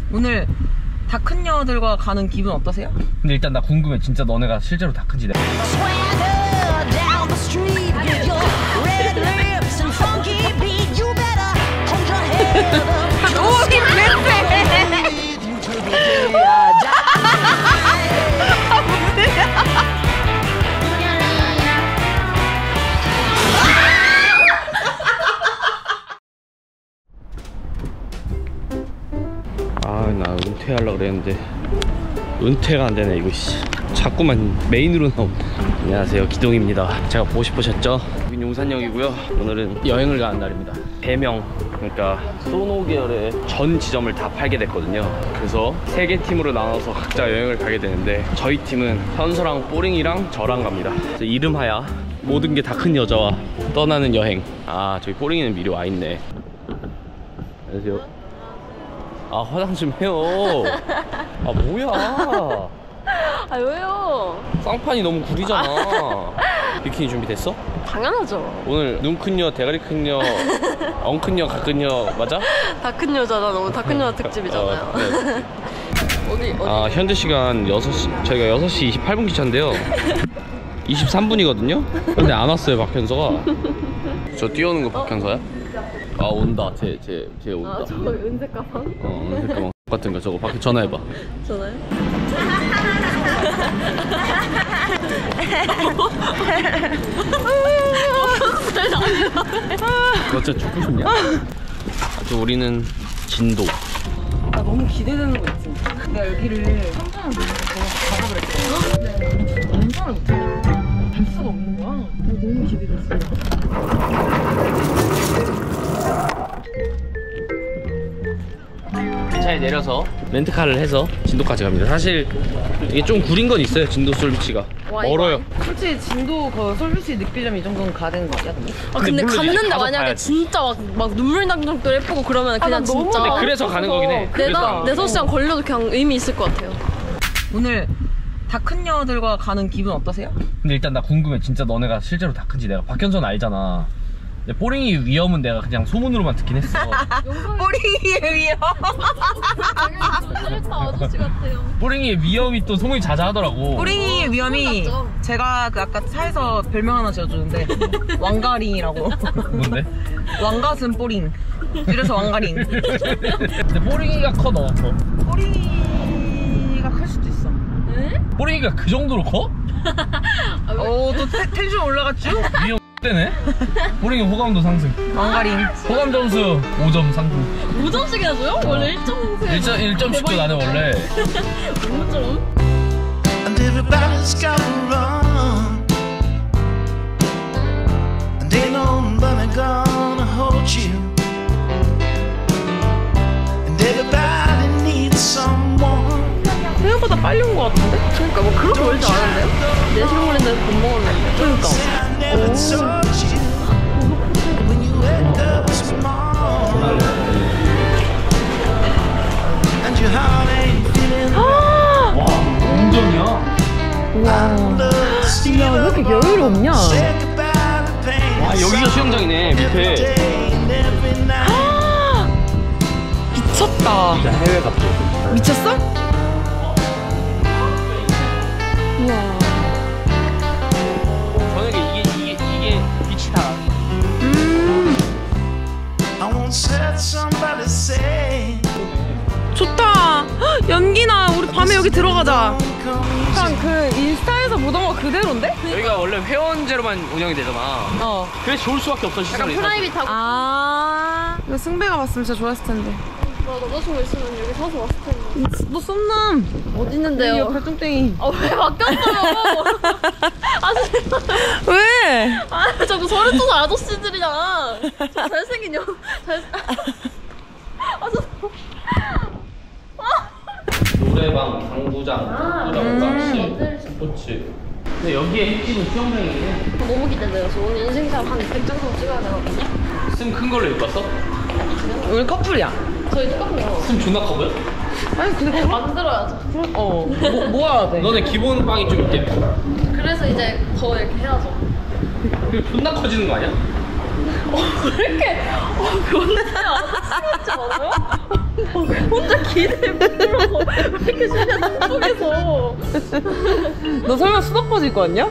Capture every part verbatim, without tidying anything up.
오늘 다 큰 여들과 가는 기분 어떠세요? 근데 일단 나 궁금해. 진짜 너네가 실제로 다 큰지. 내가 오, 힘 아, 나 은퇴하려고 그랬는데 은퇴가 안 되네 이거. 씨, 자꾸만 메인으로 나오. 안녕하세요, 기동입니다. 제가 보고 싶으셨죠? 여긴 용산역이고요. 오늘은 여행을 가는 날입니다. 대명, 그러니까 소노 계열의 전 지점을 다 팔게 됐거든요. 그래서 세 개 팀으로 나눠서 각자 여행을 가게 되는데, 저희 팀은 현서랑 뽀링이랑 저랑 갑니다. 이름하야 모든 게 다 큰 여자와 떠나는 여행. 아, 저기 뽀링이는 미리 와 있네. 안녕하세요. 아, 화장 좀 해요. 아, 뭐야. 아, 왜요? 쌍판이 너무 구리잖아. 비키니 준비됐어? 당연하죠. 오늘 눈 큰 여, 대가리 큰 여, 엉 큰 여, 가 큰 여 맞아? 다 큰 여자다. 너무 다 큰 여자 특집이잖아요. 어, 네. 어디 어디? 아, 현재 시간 여섯 시, 저희가 여섯 시 이십팔 분 기차인데요. 이십삼 분이거든요? 근데 안 왔어요, 박현서가. 저 뛰어오는 거 박현서야? 아, 온다. 쟤, 쟤, 쟤 온다. 아, 저 은색 가방? 어, 은색 가방 같은 거 저거 밖에 전화해봐. 전화요? 너 진짜 죽고 싶냐? 또 우리는 진도. 나 너무 기대되는 거 있지. 내가 여기를 삼천원 내가 가자 그랬거든. 근데 운전을 못해. 갈 수가 없는 거야. 너무 기대됐어. 차에 내려서 렌트카를 해서 진도까지 갑니다. 사실 이게 좀 구린 건 있어요. 진도 솔비치가 멀어요. 솔직히 진도 그 솔비치 느끼려면 이 정도는 가야 되는 거 아니야? 근데? 아, 근데, 근데 갔는데 가서 만약에 봐야지. 진짜 막, 막 눈물 날 정도로 예쁘고 그러면 그냥 너무 진짜 근데 그래서 가는 거긴 해. 내가 그래서. 네섯 시간 걸려도 그냥 의미 있을 것 같아요. 오늘 다 큰 여들과 가는 기분 어떠세요? 근데 일단 나 궁금해. 진짜 너네가 실제로 다 큰지. 내가 박현서는 알잖아. 근데 뽀링이 위험은 내가 그냥 소문으로만 듣긴 했어. 뽀링이의 위험. 싫다 아저씨 같아요. 뽀링이의 위험이 또 소문이 자자하더라고. 뽀링이의 위험이 났죠? 제가 그 아까 차에서 별명 하나 지어주는데 왕가링이라고. 뭔데? 왕가슴 뽀링. 이래서 왕가링. 근데 뽀링이가 커, 너가 커? 뽀링이가 클 수도 있어. 네? 뽀링이가 그 정도로 커? 오, 또 텐- 텐션 올라갔죠? 위험 되네? 뽀링이 호감도 상승. 왕가링. 호감 점수 오 점 상승. 오 점씩이나 줘요? 원래 일 점 일 점씩 줘 나는 원래. 오 점? And everybody's got to run, and ain't nobody gonna hold you, and everybody needs someone. 생각보다 빨리 온 거 같은데? 그러니까 뭐 그렇게 멀지 않은데요? 네 시간 걸린다고 못 먹었는데. 그러니까. I never told you when you wake up small, and your heart ain't feeling 와, 공정이야. 야, 왜 이렇게 여유를 없냐? say goodbye to pain. 와, 여기가 수영장이네, 밑에. And every night. 미쳤다. 진짜 해외 같아. 미쳤어? 우와. 저녁에 이게, 이게, 이게 비치타. I once heard somebody say, 좋다. 헉, 연기나 우리 밤에 여기 들어가자. come 약간 그 인스타에서 보던 거 그대로인데? 여기가 원래 회원제로만 운영이 되잖아. 어. 그래서 좋을 수밖에 없어, 시설이. 프라이빗하고. 아. 이거 승배가 봤으면 진짜 좋았을 텐데. 나 남자친구 있으면 여기 사서 왔을 텐데. 너 썸남. 어디 있는데요? 여기 발뚱땡이. 아, 왜 바뀌었어요? 아저씨. 왜? 아, 자꾸 서른 두 살 아저씨들이잖아. 저 잘생긴 여. 잘. 아, 저. 노래방, 당구장, 당구장, 낚시, 스포츠. 근데 여기에 일집은 수영장이긴 너무 기대돼요. 저 오늘 인생샷 한 백 장 정도 찍어야 되거든요. 해. 슴 큰 걸로 입고 왔어? 우리 커플이야. 저희 똑같네요. 슴 존나 커 보여? 아니 근데 그거 만들어야죠. 어. 뭐, 뭐 해야 돼? 너네 기본 빵이 좀 있겠네. 그래서 이제 더 이렇게 해야죠. 그리고 존나 커지는 거 아니야? 왜 이렇게 어, 변태 아저씨 같지 않아요? 혼자 기대에 부풀어서 왜 이렇게 신나 뚱뚱해서. 너 설마 수도퍼 입고 왔냐?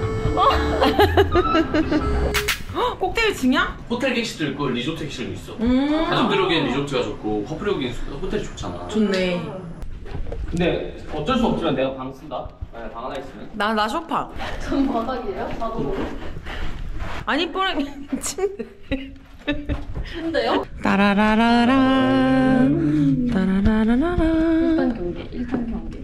꼭대기층이야? 호텔 객실도 있고 리조트 객실도 있어. 음. 가족들 오기엔 리조트가 좋고 커플 오기엔 호텔이 좋잖아. 좋네. 근데 어쩔 수 없지만 내가 방 쓴다. 만약 방 하나 있으면. 나, 나 소파. 전 바닥이에요? 자동으로? 아니, 뽀랑이 침대. 근데요? 따라라라란. 따라라라란. 일단 경계, 일단 경계.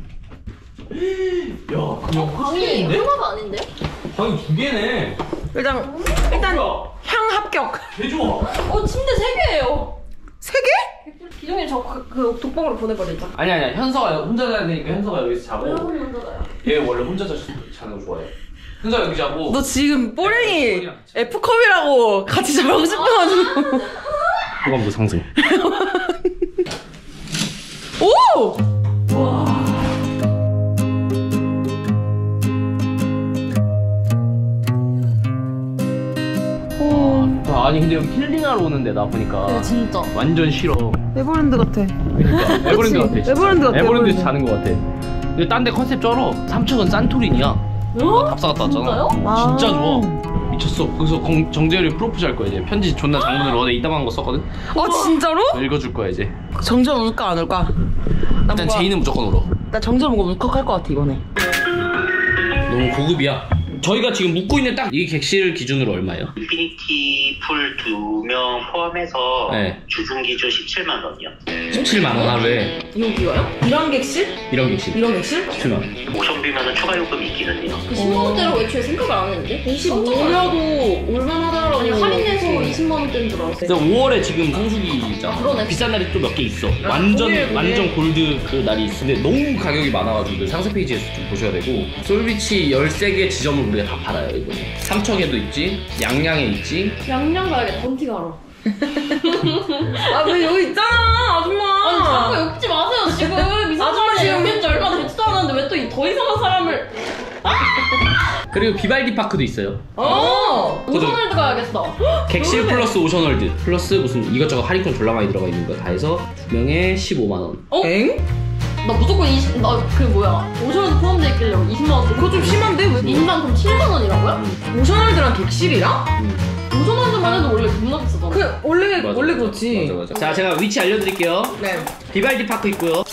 야, 그냥 방이 하나도 아닌데요? 방이 두 개네. 일단, 일단, 뭐야? 향 합격. 개 좋아. 어, 침대 세 개예요. 세 개? 기종이 저 그, 그 독방으로 보내버리자. 아니 아니야. 현서가 혼자 자야 되니까 현서가 여기서 자고. 왜 혼자 혼자가요? 얘 원래 혼자 자, 자는 거 좋아해. 현서 여기 자고. 너 지금 뽀랑이 F컵이라고 같이 자고 싶어가지고. 호감도 상승. 오! 아, 아니 근데 여기 힐링하러 오는데 나 보니까 네, 진짜. 완전 싫어. 에버랜드 같아. 그러니까 에버랜드 같아. 진짜. 에버랜드 같아, 에버랜드에서 에버랜드. 자는 거 같아. 근데 딴 데 컨셉 쩔어. 삼척은 산토리니야. 어? 답사 갔다 왔잖아. 진짜요? 아. 진짜 좋아. 미쳤어. 거기서 공- 정재열이 프로포즈 할 거야 이제. 편지 존나 장문으로 어제 이따만한 거 썼거든. 어, 진짜로? 읽어줄 거야 이제. 정전 울까 안 울까? 나 일단 뭔가- 제이는 무조건 울어. 나 정전 보고 울컥할 것 같아 이번에. 너무 고급이야. 저희가 지금 묵고 있는 딱 이 객실 기준으로 얼마예요? 인피니티 풀 두 명 포함해서 네. 주중 기준 십칠만 원이요. 십칠만 원 하루에 여기가요? 이런 객실? 이런 객실. 이런 객실? 십칠만 원. 오션비면은 추가 요금이 있기는 해요. 그 십만 원대라고 애초에 생각을 안 했는데? 이십오려도 올만하더라고. 아니 할인해서 이십만 원대인 줄 알았어. 그래서 오월에 지금 성수기잖아. 그러네. 비싼 날이 또 몇 개 있어. 완전 공일, 공일. 완전 골드 그 날이 있는데 너무 가격이 많아가지고 상세 페이지에서 좀 보셔야 되고. 솔비치 열세 개 지점을 우리가 다 팔아요 이번에. 삼척에도 있지, 양양에 있지. 양양 가야겠다. 던티 가러. 아, 왜 여기 있잖아, 아줌마. 아니 자꾸 엮지 마세요 지금. 이상한 아줌마 사람이 지금- 엮인 지 얼마 되지도 않았는데 왜 또 더 이상한 사람을. 그리고 비발디 파크도 있어요. 어. 오션월드 가야겠어. 객실 플러스 오션월드 플러스 무슨 이것저것 할인권 졸라 많이 들어가 있는 거 다 해서 두 명에 십오만 원. 어? 엥? 나 무조건 이십. 나 그 뭐야. 오션월드 포함돼 있길래 이십만 원. 그거 좀 심한데? 왜? 인당 그럼 칠만 원이라고요? 오션월드랑 객실이랑? 오션월드만 해도 원래 겁나 비싸잖아. 그 원래 맞아, 원래 맞아. 그렇지. 맞아 맞아. 자 제가 위치 알려드릴게요. 네. 비발디 파크 있고요.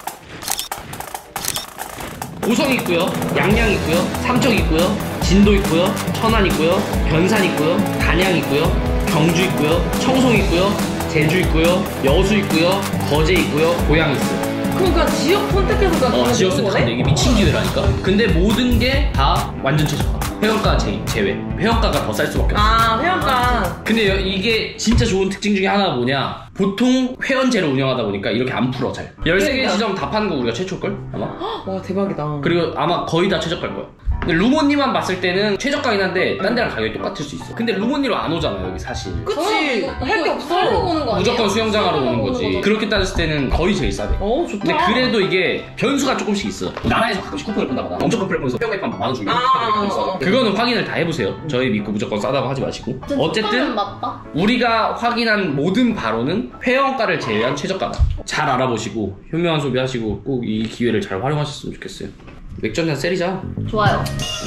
오성 있고요. 양양 있고요. 삼척 있고요. 진도 있고요. 천안 있고요. 변산 있고요. 단양 있고요. 경주 있고요. 청송 있고요. 제주 있고요. 여수 있고요. 거제 있고요. 고양 있어요. 그러니까 지역 선택해서 나 어, 지역 선택하는데 이게 미친 기회라니까. 근데 모든 게 다 완전 최저가. 회원가 제, 제외. 회원가가 더 쌀 수밖에 없어. 아, 회원가. 근데 여- 이게 진짜 좋은 특징 중에 하나가 뭐냐? 보통 회원제로 운영하다 보니까 이렇게 안 풀어 잘. 열세 개 그러니까. 지점 다 파는 거 우리가 최초일걸? 아마? 와, 대박이다. 그리고 아마 거의 다 최저가일 거야. 근데 루모니만 봤을 때는 최저가긴 한데 딴 데랑 가격이 똑같을 수 있어. 근데 루모니로 안 오잖아 여기 사실. 그치. 할 게 없어. 오는 거 아니야? 무조건 수영장하러 오는 수영장 거지. 거잖아. 그렇게 따졌을 때는 거의 제일 싸대. 어, 좋다. 근데 그래도 이게 변수가 조금씩 있어. 나라에서 가끔씩 쿠폰을 본다거나 엄청 쿠폰을 보면서 회원가입하면 만 원 주고 아, 아, 아. 그거는 확인을 다 해보세요. 저희 믿고 무조건 싸다고 하지 마시고. 어쨌든 맞다. 우리가 확인한 모든 바로는 회원가를 제외한 최저가다. 잘 알아보시고 현명한 소비하시고 꼭 이 기회를 잘 활용하셨으면 좋겠어요. 맥주 한잔 세리자. 좋아요.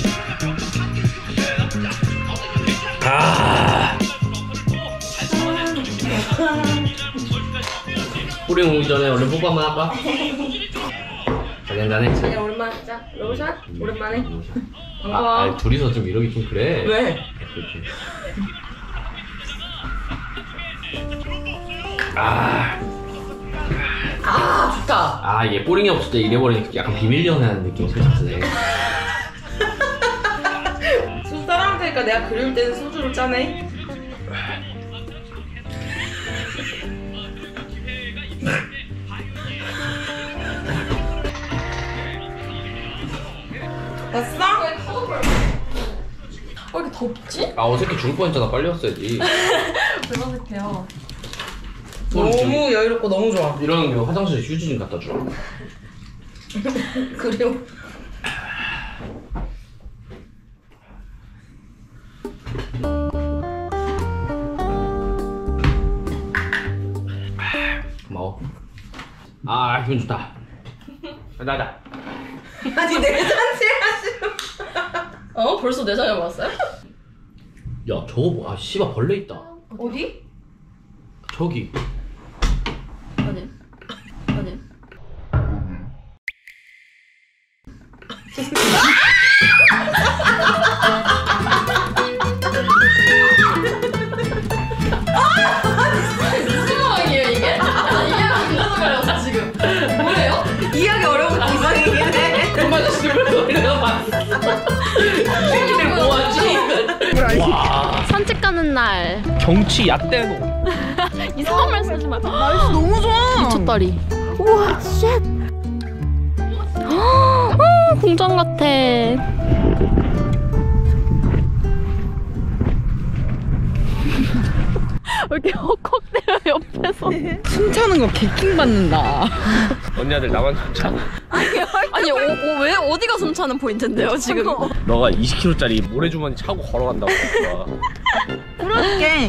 아. 뿌링 오기 전에 얼른 뽀뽀 한번 할까? 자기 한잔 해. 네, 오랜만에 진짜. 로션? 오랜만에. 아, 아니, 둘이서 좀 이러기 좀 그래. 왜? 아, 아, 좋다. 아 이게 뽀링이 없을 때 이래버리니까 약간 비밀 연애하는 느낌이 살짝 드네. 술 사랑하니까 내가 그릴 때는 소주를 짜네. 됐어? 왜 이렇게 덥지? 아 어색해 죽을 뻔했잖아. 빨리 왔어야지. 왜 어색해요? 너무 여유롭고 너무 좋아. 이런 거 화장실에 휴지 좀 갖다 줘. 그리고 아 기분 좋다. 나자. 아니 내잔치 하시는. 어? 벌써 내 자녀 왔어요? 야 저거 뭐? 아 씨발 벌레 있다. 어디? 저기. 아니. 아니. 무슨 상황이에요 이게? 이해가 안 가서 그래요 지금. 뭐예요? 이해하기 어려운 감상이긴 해. 정말 씨발 내가 봤어. 새끼들 뭐하지? 와 산책 가는 날. 경치 얕대노. 이상한 말 쓰지 마. 날씨 너무 좋아. 미쳤다리. 우와 쉣. 아, 공장 같아. 왜 이렇게 헉헉대요 옆에서. 숨차는 거 개킹 받는다. 언니들 나만 참. 아니 어, 어, 왜 어디가 숨차는 포인트인데요 지금? 너가 이십 킬로그램짜리 모래주머니 차고 걸어간다고. 그럴게.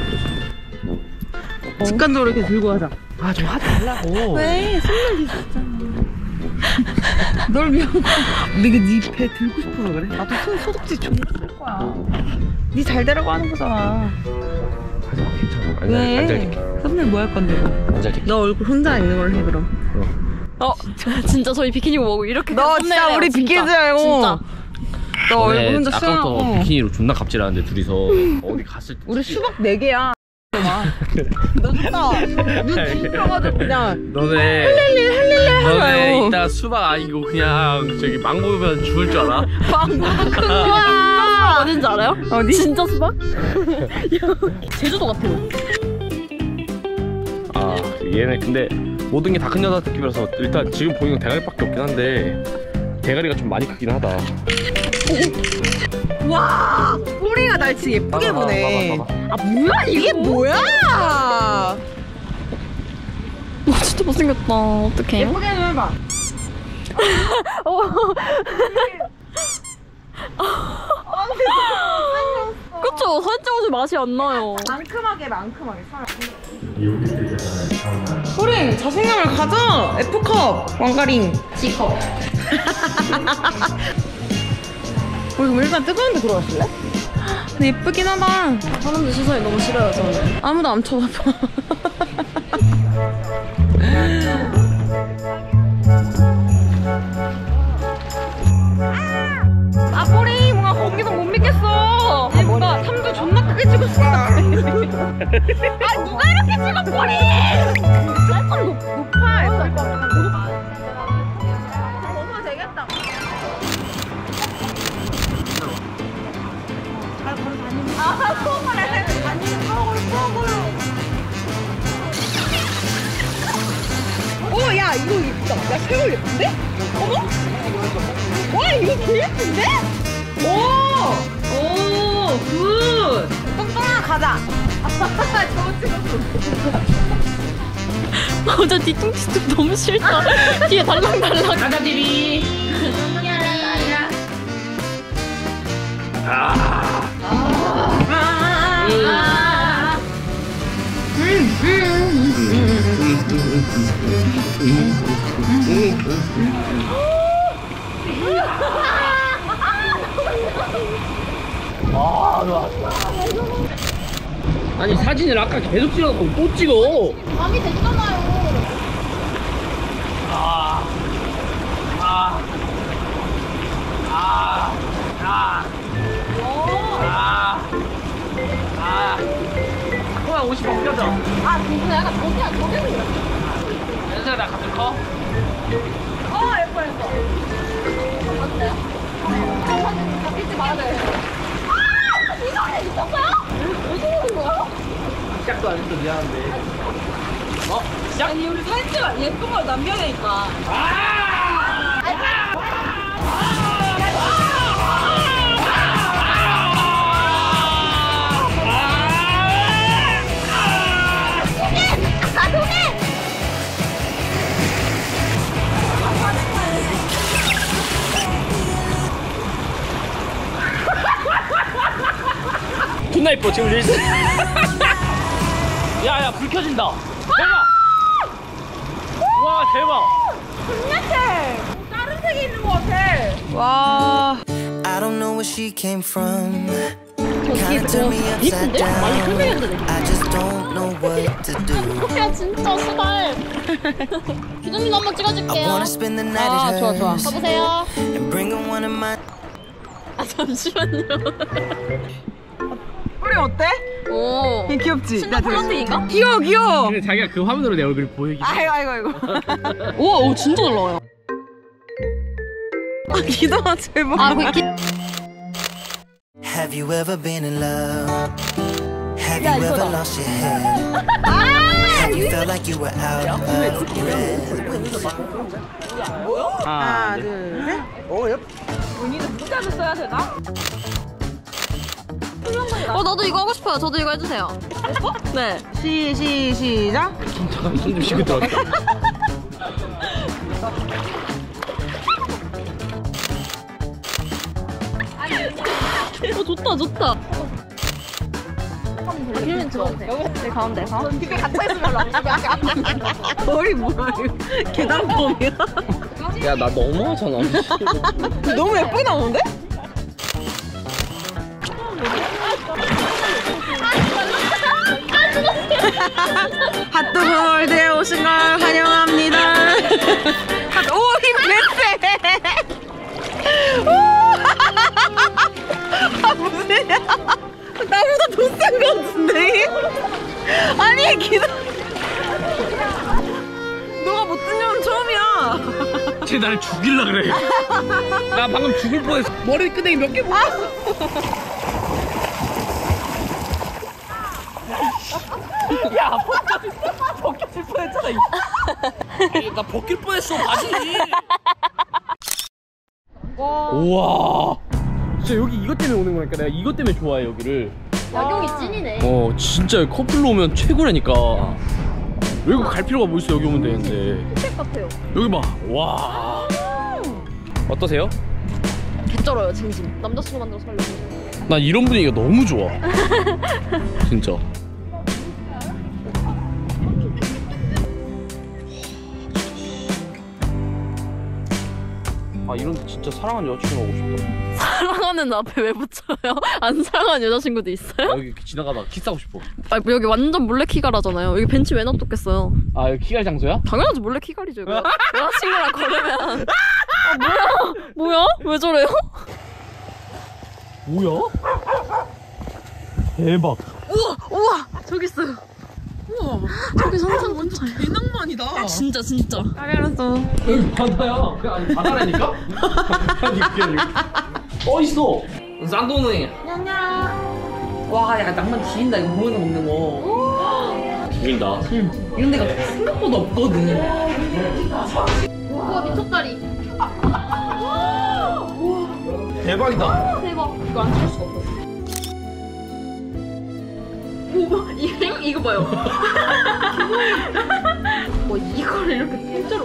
직관적으로 이렇게 들고 하자. 아 좀 하지 말라고. 왜? 손놀리 진짜. 널 위한 거. 내가 네 배 들고 싶어서 그래. 나도 손 소독제 존나 쓸 거야. 네 잘 되라고 하는 거잖아. 하지 마 괜찮아. 안 왜? 잘 될게. 썸네일 뭐 할 건데? 너? 안 잘 될게. 너 얼굴 혼자 있는 걸로 해 그럼. 어 진짜 저희 비키니 입고 먹고 이렇게 너 그냥 진짜 썸네일해요, 우리 진짜. 비키즈야요. 진짜. 너 얼굴 혼자 아까부터 수영하고. 비키니로 존나 갑질하는데 둘이서 어디 갔을 때. 우리 수박 네 개야. 너 좋다. 눈 뒤집어가지고 그냥. 너네 할렐레 할렐레 너네 하나요. 이따 수박 아니고 그냥 저기 망고면 죽을 줄 알아? 수박 어딘지 알아요? 어디? 진짜 수박? 제주도 같아. 아 얘네 근데 모든 게 다 큰 여자 느낌이라서 일단 지금 보이는 건 대가리밖에 없긴 한데 대가리가 좀 많이 크긴 하다. 와 꼬리가 날 진짜 예쁘게 봐봐, 보네. 봐봐, 봐봐. 아 뭐야 이게 뭐야? 와 진짜 못생겼다. 어떡해? 예쁘게 좀 해봐. 그쵸? 사진 찍어서 맛이 안 나요. 만큼하게 만큼하게 살아. 소린 자신감을 가져. F컵 왕가링. G컵. 우리 그럼 일단 뜨거운 데 들어가실래? 근데 예쁘긴 하다. 사람들 시선이 너무 싫어요 저는. 아무도 안 쳐다봐. 아 꼬리 뭔가 거기서 못 믿겠어. 얘가 삼도 존나 크게 찍었어. 아 누가 이렇게 찍어 꼬리? 조금 높, 높아. 먹어도 되겠다. 아 콩을 해. 아니 콩을 콩을. 오, 야, 이거 예쁘다. 야, 새우 예쁜데? 어머? 와, 이거 개 예쁜데? 오! 오, 굿! 똥똥아, 가자. 저거 찍었어. 어제 뒤뚱뒤뚱 너무 싫다. 뒤에 달랑달랑. 가자 디비. 아. 아, 음, 아 좋아. 아니 사진을 아까 계속 찍어놓고 또 찍어. 밤이 됐잖아요. 아. 아. 아. 아. 아. 아. 뭐야 옷이 벗겨져. 아 진짜 약간 저기야 저기야 그래. 연세가 나 같은 커? 어 예뻐 예뻐. 어때요? 사진 잡히지 마야 돼. 아 이거는 있었어요? 왜 저러는 거야? 시작도 안 했어 미안한데. 어? 시작? 아니, 우리 사진 찍어. 예쁜 걸 남겨내니까. 아! 존나 이뻐 지금 릴스. 야야 불 켜진다. 대박. 와 대박. 다른 색이 있는 것 같아. 와. I don't know where she came from. 저기 Kinda turned me upside 이쁜데? 많이 down. 끈적였는데. I just don't know what to do. 야 진짜 수달. 기둥이도 한번 I 찍어줄게요. wanna spend the night 아, at 좋아, 좋아. hers 가보세요. and bring her one of my. 아 잠시만요. 우리 어때? 오. 얘 귀엽지? 신나 플러팅인가? 귀여워 귀여워. 근데 자기가 그 화면으로 내 얼굴 보이기. 아이고 아이고 아이고. 우와, 오 진짜 잘 나와요. 아 기동아 제발. 아, 그 기... Have you ever been in love? Have you ever lost your head? Have you felt like you were out of your head? 하나, 하나 둘 셋. 문희는 문자를 써야 되나? 어 나도 이거 하고 싶어요. 저도 이거 해주세요. 네. 시, 시, 시작. 잠깐 손 좀 쉬고 들어갈게. 어 좋다 좋다. 그러면 들어오세요. 네 가운데서. 집에 갇혀있으면 안 머리 뭐야 이거. 계단범이야? 야, 나 너무 하잖아. 너무 예쁘게 나오는데? 핫도그월드에 오신 걸 환영합니다. 오, 힘 냈대. 아, 무슨 야 나보다 더 싼 거 같은데? 아니, 기다. 너가 못 듣냐면 처음이야. 쟤 날 죽일라 그래. 나 방금 죽을 뻔했어. 머리 끄댕이 몇 개 뽑았어. 야, 벗겨, 벗겨질 뻔했잖아. 나 벗길 뻔했어 바지. 우와. 진짜 여기 이것 때문에 오는 거니까 내가 이것 때문에 좋아해 여기를. 야경이 찐이네. 어 진짜 커플로 오면 최고라니까. 외국 갈 필요가 뭐 있어. 여기 오면 되는데. 호텔 같아요. 여기 봐. 와. 어떠세요? 개쩔어요 진심. 남자친구 만들어 살려고. 난 이런 분위기가 너무 좋아. 진짜. 아 이런데 진짜 사랑하는 여자친구 오고 싶다. 사랑하는 앞에 왜 붙여요? 안 사랑하는 여자친구도 있어요? 아, 여기 지나가다가 키스하고 싶어. 아 여기 완전 몰래 키가라잖아요. 여기 벤치 왜 놔뒀겠어요? 아 여기 키갈 장소야? 당연하지 몰래 키가리죠. 이거. 여자친구랑 걸으면. 아 뭐야? 뭐야? 왜 저래요? 뭐야? 대박. 우와 우와 저기 있어요. 우와 저기 상상 근처에. 개낭만이다. 진짜 진짜. 알았어. 여기 바다야. 그냥 아니 바다라니까? 아니 그게 아니고. 어 있어. 쌍둥이. 와, 야, 낭만 지린다. 이거 보면서 먹는 거. 죽인다. 이런 데가 생각보다 없거든. 우와 미쳤다리. 대박이다. 대박. 이거 안 찍을 수가 없어. 오, 이거, 이거 봐요. 와, 이거를 이렇게 통째로.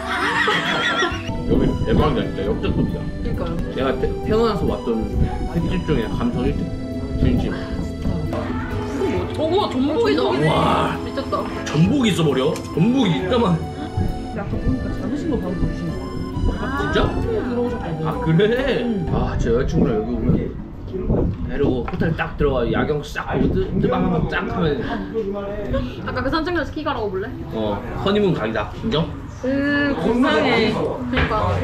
여기 대박이다 진짜. 역대급이다. 그러니까요. 내가 태, 태어나서 왔던 횟집 중에 감성 일 등. 진심. 저거 전복이다. 와. 미쳤다. 전복이 있어버려. 전복이 있다만. 아까 보니까 잡으신 거 바로 누르신 거. 진짜? 들어오셨거든. 아 그래? 아 제 여자친구랑 여기 오면 데리고 호텔 딱 들어가 야경 싹 보고 뜨- 뜨방방 쫙 하면 아까 그 산책에서 키 가라고 볼래? 어 허니문 각이다. 인정? 으, 공상해. 그러니까.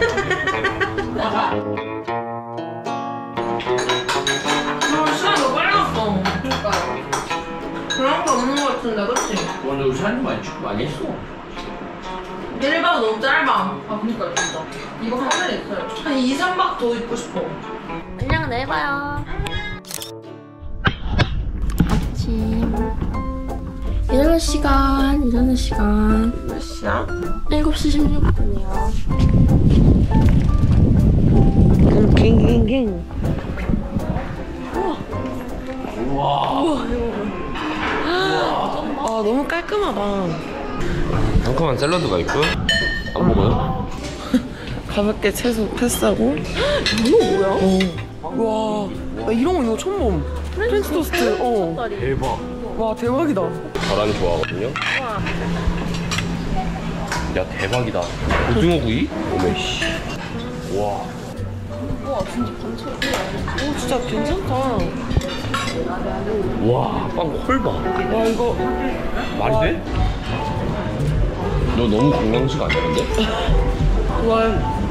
시간 너무 빨리 갔어. 그러니까요. 그런 거 없는 거 같은데, 그치? 완전 우리 사진 많이 찍고 많이 했어. 일 박은 너무 짧아. 아, 그니까요, 진짜. 이거 하늘에 있어요. 한 이, 삼 박 더 있고 싶어. 안녕, 내일 봐요. 아침. 일어날 시간, 일어날 시간. 몇 시야? 일곱 시 십육 분이요. 갱갱갱. 우와. 아, 너무 깔끔하다. 상큼한 샐러드가 있고요. 안 먹어요? 가볍게 채소 패스하고. 이거 뭐야? 와, 나 이런 거 이거 처음 봄. 프렌치 토스트. 어. 대박. 와, 대박이다. 계란 좋아하거든요. 야 대박이다. 오징어구이? 오메씨. 와. 와 진짜 반찬. 오 진짜 괜찮다. 와, 빵 홀 봐. 와 이거 말이 돼? 너 너무 건강식 아니야 근데? 와.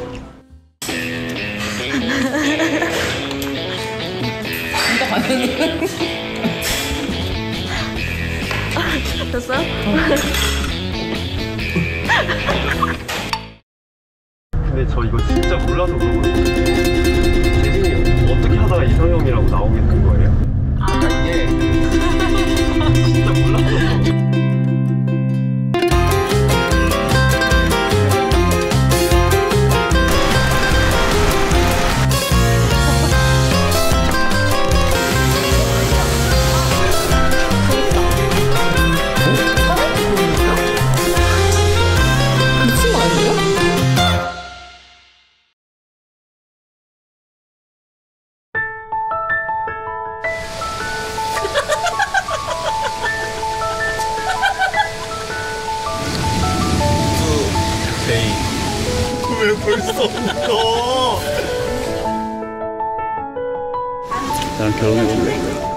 됐어요? 근데 저 이거 진짜 몰라서 그러거든요. 재진이 어떻게 하다가 이상형이라고 나오게 된 거예요? 아 이게 진짜 몰라서. 왜 벌써 웃어? 나랑 결혼해볼래?